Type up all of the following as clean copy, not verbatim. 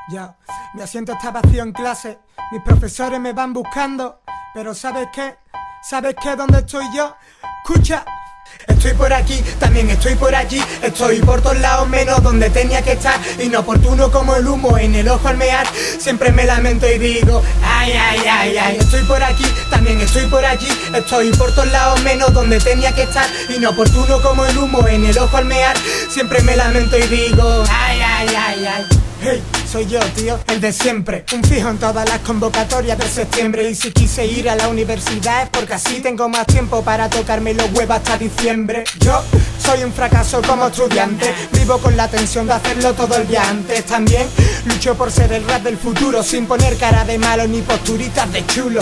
Ya, mi asiento está vacío en clase, mis profesores me van buscando, pero ¿sabes qué? ¿Sabes qué? ¿Dónde estoy yo? Escucha. Estoy por aquí, también estoy por allí, estoy por todos lados menos donde tenía que estar. Inoportuno como el humo en el ojo al mear, siempre me lamento y digo ay, ay, ay, ay. Estoy por aquí, también estoy por allí, estoy por todos lados menos donde tenía que estar. Inoportuno como el humo en el ojo al mear, siempre me lamento y digo ay, ay, ay, ay. Hey, soy yo, tío, el de siempre, un fijo en todas las convocatorias de septiembre. Y si quise ir a la universidad es porque así tengo más tiempo para tocarme los huevos hasta diciembre. Yo soy un fracaso como estudiante, vivo con la tensión de hacerlo todo el día antes. También lucho por ser el rap del futuro, sin poner cara de malo ni posturitas de chulo.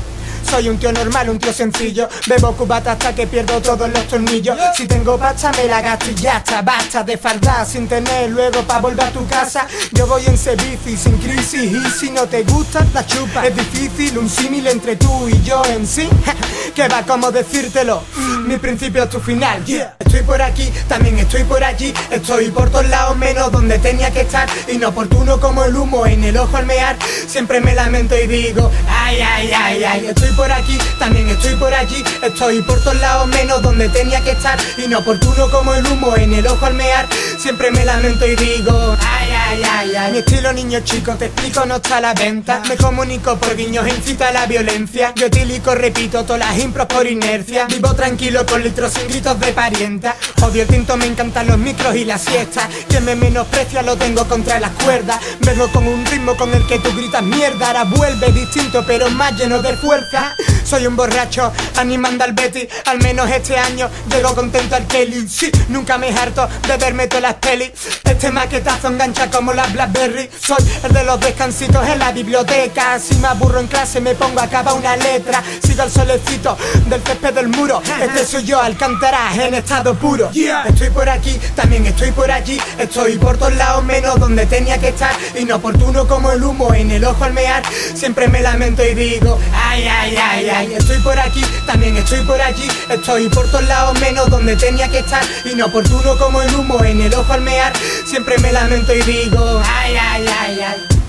Soy un tío normal, un tío sencillo, bebo cubata hasta que pierdo todos los tornillos. Si tengo pasta me la gasto y ya está, basta de fardar sin tener luego pa' volver a tu casa. Yo voy en ese bici sin crisis y si no te gusta la chupa. Es difícil un símil entre tú y yo en sí, que va como decírtelo, mi principio es tu final, yeah. Estoy por aquí, también estoy por allí, estoy por todos lados menos donde tenía que estar. Inoportuno como el humo en el ojo al mear, siempre me lamento y digo ay, ay, ay, ay. Estoy por aquí, también estoy por allí, estoy por todos lados menos donde tenía que estar. Inoportuno como el humo en el ojo al mear, siempre me lamento y digo ay, ay, ay, ay. Mi estilo niño chico, te explico, no está a la venta. Me comunico por guiños, incita a la violencia. Yo etilico, repito todas las impros por inercia. Vivo tranquilo con litros sin gritos de parienta. Odio el tinto, me encantan los micros y la siesta. Quien me menosprecia lo tengo contra las cuerdas. Vengo con un ritmo con el que tú gritas mierda. Ahora vuelve distinto pero más lleno de fuerza. Soy un borracho animando al Betty, al menos este año llego contento al Kelly. Sí, nunca me harto de verme todas las pelis. Este maquetazo engancha como las Blackberry. Soy el de los descansitos en la biblioteca. Si me aburro en clase me pongo a acabar una letra. Sigo el solecito del césped del muro. Este soy yo, Alcántara en estado puro, yeah. Estoy por aquí, también estoy por allí, estoy por todos lados menos donde tenía que estar. Inoportuno como el humo en el ojo al mear, siempre me lamento y digo ay, ay, ay, ay. Estoy por aquí, también estoy por allí, estoy por todos lados menos donde tenía que estar. Inoportuno como el humo en el ojo al mear, siempre me lamento y digo ay, ay, ay, ay.